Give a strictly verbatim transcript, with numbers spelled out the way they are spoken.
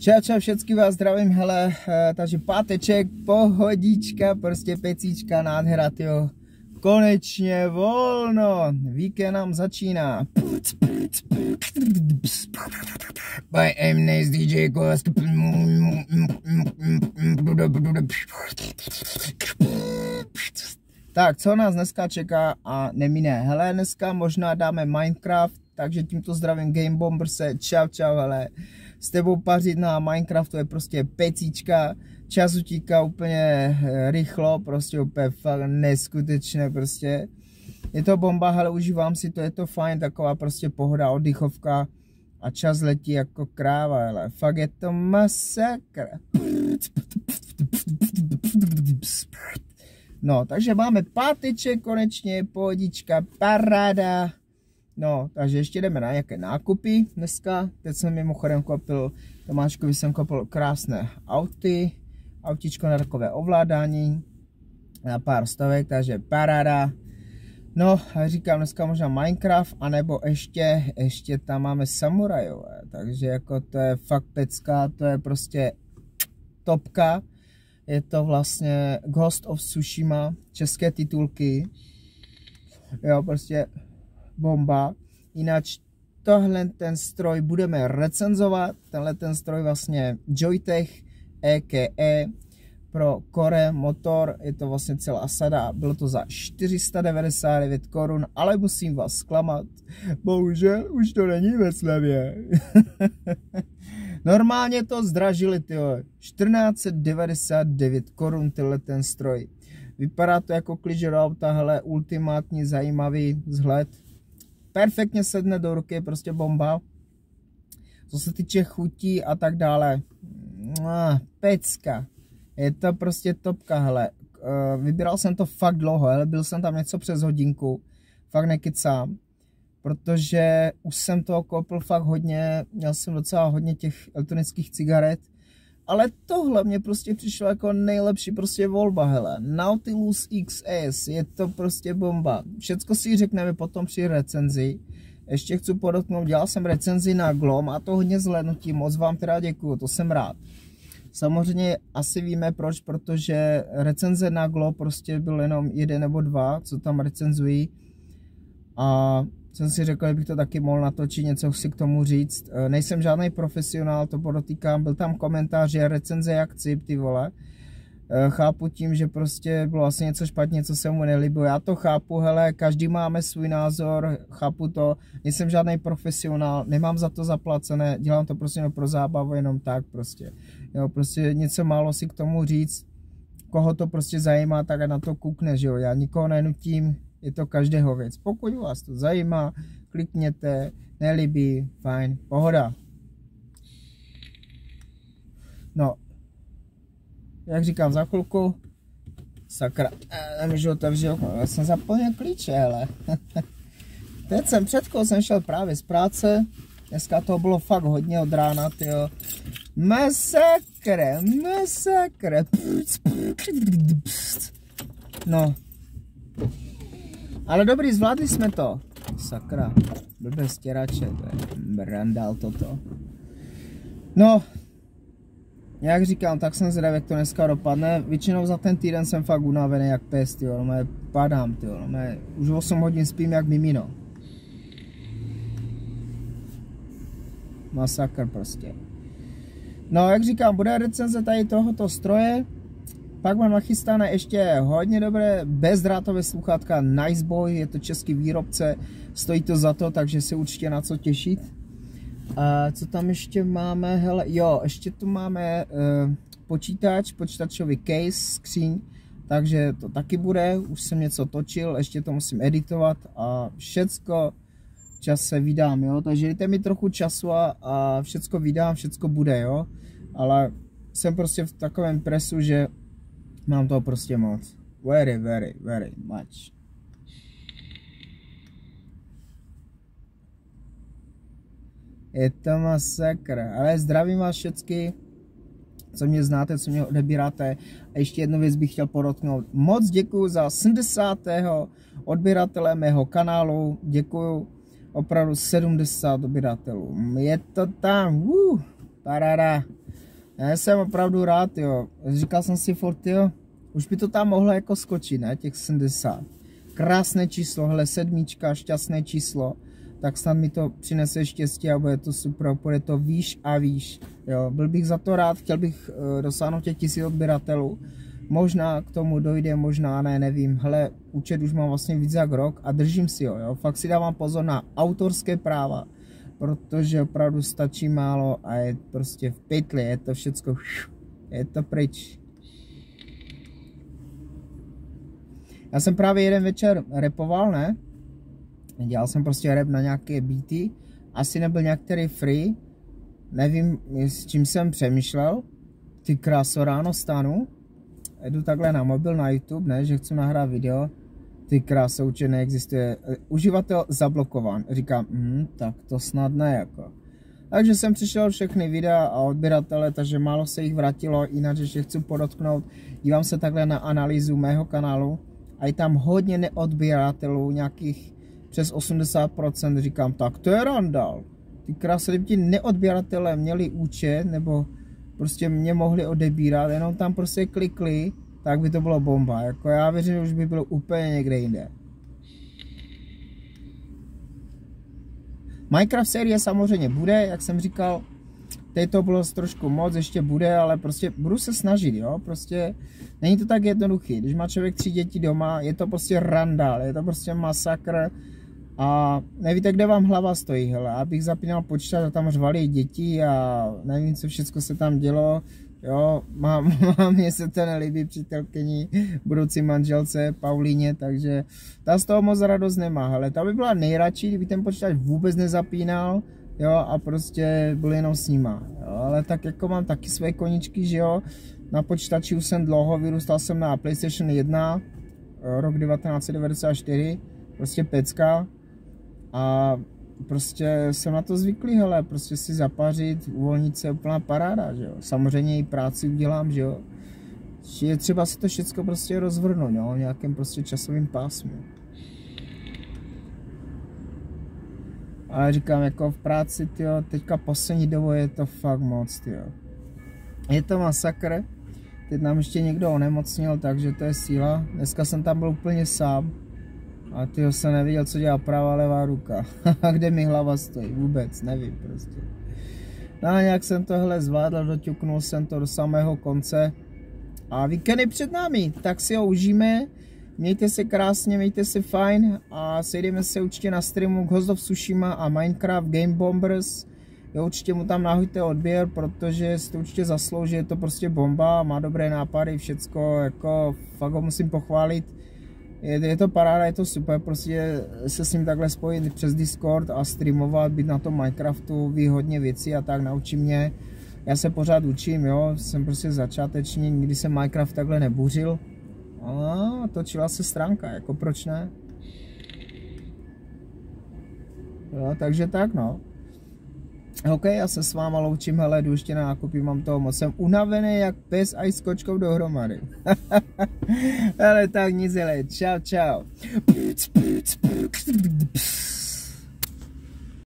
Čau, čau, všetky vás zdravím, hele, takže páteček, pohodička, prostě pecíčka, nádhera, tyjo. Konečně volno, víkend nám začíná. By Amnes D J Ghost. Tak, co nás dneska čeká a nemine? Hele, dneska možná dáme Minecraft, takže tímto zdravím Game Bomberse, čau, čau, hele. S tebou pařit na Minecraftu je prostě pecíčka, čas utíká úplně rychlo, prostě úplně fakt neskutečné prostě. Je to bomba, hele, užívám si to, je to fajn, taková prostě pohoda, oddychovka a čas letí jako kráva, hele, fakt je to masakr. No, takže máme páteček, konečně, pohodička, paráda. No, takže ještě jdeme na nějaké nákupy dneska. Teď jsem mimochodem koupil, Tomáčkovi jsem koupil krásné auty, autičko na takové ovládání, na pár stovek, takže paráda. No, a říkám dneska možná Minecraft, anebo ještě, ještě tam máme samurajové, takže jako to je fakt pecka, to je prostě topka. Je to vlastně Ghost of Tsushima, české titulky, jo, prostě bomba. Jinak tohle ten stroj budeme recenzovat, tenhle ten stroj vlastně Joytech a ká a pro Core motor, je to vlastně celá sada, bylo to za čtyři sta devadesát devět korun, ale musím vás zklamat, bohužel už to není ve slevě. Normálně to zdražili, tyjo, čtrnáct set devadesát devět korun tenhle ten stroj. Vypadá to jako klíč do auta, hele, ultimátní zajímavý vzhled. Perfektně sedne do ruky, prostě bomba. Co se týče chutí a tak dále. Pecka. Je to prostě topka, hele. Vybíral jsem to fakt dlouho, hele. Byl jsem tam něco přes hodinku. Fakt nekecám. Protože už jsem toho koupil fakt hodně. Měl jsem docela hodně těch elektronických cigaret. Ale tohle mě prostě přišlo jako nejlepší prostě volba, hele. Nautilus X S, je to prostě bomba. Všecko si řekneme potom při recenzi. Ještě chci podotknout, dělal jsem recenzi na Glom a to hodně zhlédnutí, moc vám teda děkuju, to jsem rád. Samozřejmě asi víme proč, protože recenze na Glo prostě byl jenom jeden nebo dva, co tam recenzují. A jsem si řekl, že bych to taky mohl natočit, něco si k tomu říct. Nejsem žádný profesionál, to podotýkám, byl tam komentář, že recenze jak cip, ty vole. Chápu tím, že prostě bylo asi něco špatně, co se mu nelíbilo. Já to chápu, hele, každý máme svůj názor, chápu to. Nejsem žádný profesionál, nemám za to zaplacené, dělám to prostě pro zábavu, jenom tak prostě. Jo, prostě něco málo si k tomu říct, koho to prostě zajímá, tak na to koukne, že jo. Já nikoho nenutím, je to každého věc. Pokud vás to zajímá, klikněte, nelíbí, fajn, pohoda. No, jak říkám, za chvilku, sakra, nemůžu otevřít, já jsem zapomněl klíče, hele. Teď jsem předko, jsem šel právě z práce, dneska toho bylo fakt hodně od rána, tyjo. Masakre, masakre. No. Ale dobrý, zvládli jsme to. Sakra, blbé stěrače, to je brandal toto. No, jak říkám, tak jsem zvědavý, jak to dneska dopadne. Většinou za ten týden jsem fakt unavený jak pes, tyjo, no mé padám, tyjo, no mé, už osm hodin spím jak mimino. Masakr prostě. No, jak říkám, bude recenze tady tohoto stroje. Pak mám nachystáno ještě hodně dobré bezdrátové sluchátka Niceboy, je to český výrobce, stojí to za to, takže se určitě na co těšit. A co tam ještě máme, hele, jo, ještě tu máme uh, počítač, počítačový case, skříň, takže to taky bude, už jsem něco točil, ještě to musím editovat a všecko v čase vydám, jo, takže dejte mi trochu času a, a všecko vydám, všecko bude, jo, ale jsem prostě v takovém presu, že mám toho prostě moc. Very, very, very much. Je to masakr. Ale zdravím vás všechny, co mě znáte, co mě odebíráte. A ještě jednu věc bych chtěl podotknout. Moc děkuju za sedmdesátého odběratele mého kanálu. Děkuju opravdu sedmdesát odběratelů. Je to tam. Uh, paráda. Já jsem opravdu rád, jo. Říkal jsem si furt, jo, už by to tam mohlo jako skočit, ne, těch sedmdesát. Krásné číslo, hele, sedmička, šťastné číslo. Tak snad mi to přinese štěstí a bude to super, bude to výš a výš. Jo, byl bych za to rád, chtěl bych uh, dosáhnout těch tisíc odběratelů. Možná k tomu dojde, možná ne, nevím. Hele, účet už mám vlastně víc jak rok a držím si ho, jo. Fakt si dávám pozor na autorské práva, protože opravdu stačí málo a je prostě v pytli, je to všecko, je to pryč. Já jsem právě jeden večer rapoval, ne? Dělal jsem prostě rap na nějaké beaty, asi nebyl nějaký free, nevím, s čím jsem přemýšlel. Ty kráso, ráno stanu, jdu takhle na mobil, na YouTube, ne, že chci nahrát video, ty kráso, určitě neexistuje, uživatel zablokován, říkám, hm, tak to snad ne, jako. Takže jsem přišel všechny videa a odběratele, takže málo se jich vrátilo, jinak, že chci podotknout, dívám se takhle na analýzu mého kanálu a je tam hodně neodběratelů, nějakých přes osmdesát procent, říkám, tak to je randál. Ty krásy, kdyby ti neodběratelé měli účet, nebo prostě mě mohli odebírat, jenom tam prostě klikli, tak by to bylo bomba. Jako já věřím, že už by bylo úplně někde jinde. Minecraft série samozřejmě bude, jak jsem říkal, teď to bylo trošku moc, ještě bude, ale prostě budu se snažit, jo, prostě není to tak jednoduchý. Když má člověk tři děti doma, je to prostě randál, je to prostě masakr a nevíte, kde vám hlava stojí, hele, abych zapínal počítač a tam řvali děti a nevím, co všechno se tam dělo, jo, mám, mně se to nelíbí přítelkyni, budoucí manželce Paulíně, takže ta z toho moc radost nemá, hele, ta by byla nejradši, kdyby ten počítač vůbec nezapínal, jo, a prostě byl jenom s nima, jo, ale tak jako mám taky své koníčky, že jo, na počítači už jsem dlouho, vyrůstal jsem na PlayStation jedna, rok devatenáct set devadesát čtyři, prostě pecka a prostě jsem na to zvyklý, hele, prostě si zapařit, uvolnit se, úplná paráda, že jo, samozřejmě i práci udělám, že jo, je třeba si to všechno prostě rozvrhnout, jo, v nějakém prostě časovým pásmu. Ale říkám, jako v práci, tyjo, teďka poslední dobou je to fakt moc, tyjo. Je to masakr, teď nám ještě někdo onemocnil, takže to je síla. Dneska jsem tam byl úplně sám a tyjo, jsem neviděl, co dělá pravá levá ruka. Kde mi hlava stojí, vůbec, nevím prostě. No a nějak jsem tohle zvládl, doťuknul jsem to do samého konce a víkend je před námi, tak si ho užijeme. Mějte se krásně, mějte se fajn a sejdeme se určitě na streamu Ghost of Tsushima a Minecraft Game Bombers. Jo, určitě mu tam nahojte odběr, protože si to určitě zaslouží, je to prostě bomba, má dobré nápady, všecko, jako fakt ho musím pochválit. Je, je to paráda, je to super, prostě se s ním takhle spojit přes Discord a streamovat, být na tom Minecraftu, ví hodně věcí a tak, naučí mě. Já se pořád učím, jo, jsem prostě začátečník, nikdy jsem Minecraft takhle nebuřil. A točila se stránka, jako proč ne? Jo, takže tak no. Ok, já se s váma loučím, hele, jdu ještě na nákupy, mám toho moc, jsem unavený jak pes a i s kočkou dohromady. Hele, tak nic, hele, čau, čau.